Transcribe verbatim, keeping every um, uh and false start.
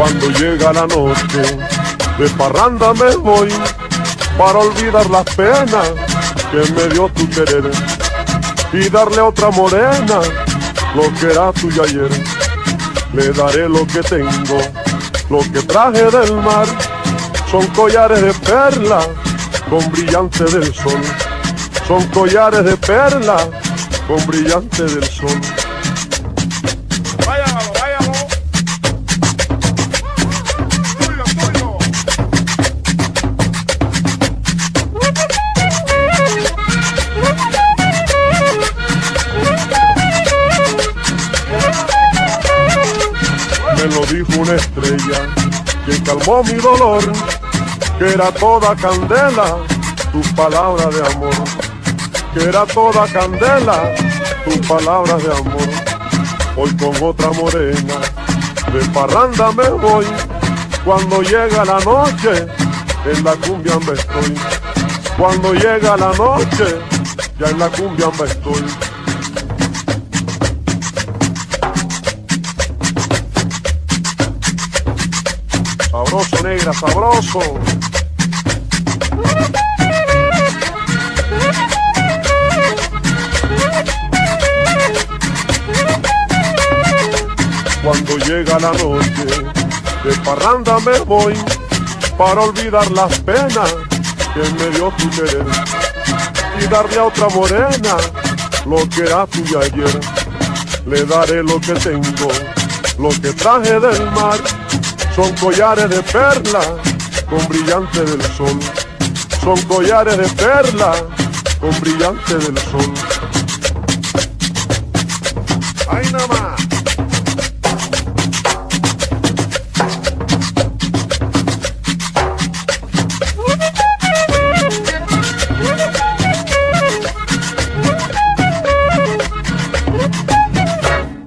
Cuando llega la noche, de parranda me voy, para olvidar las penas que me dio tu querer, y darle a otra morena lo que era tuyo ayer. Le daré lo que tengo, lo que traje del mar, son collares de perla con brillante del sol, son collares de perla con brillante del sol. Váyalo, váyalo. Tuyo, tuyo. Me lo dijo una estrella que calmó mi dolor, que era toda candela tu palabra de amor, que era toda candela tu palabra de amor. Hoy con otra morena de parranda me voy, cuando llega la noche en la cumbia me estoy, cuando llega la noche ya en la cumbia me estoy. Sabroso, negra, sabroso. Cuando llega la noche, de parranda me voy, para olvidar las penas que me dio tu querer, y darle a otra morena lo que era tuyo ayer. Le daré lo que tengo, lo que traje del mar, son collares de perla con brillante del sol, son collares de perla con brillante del sol. ¡Ay, nada más!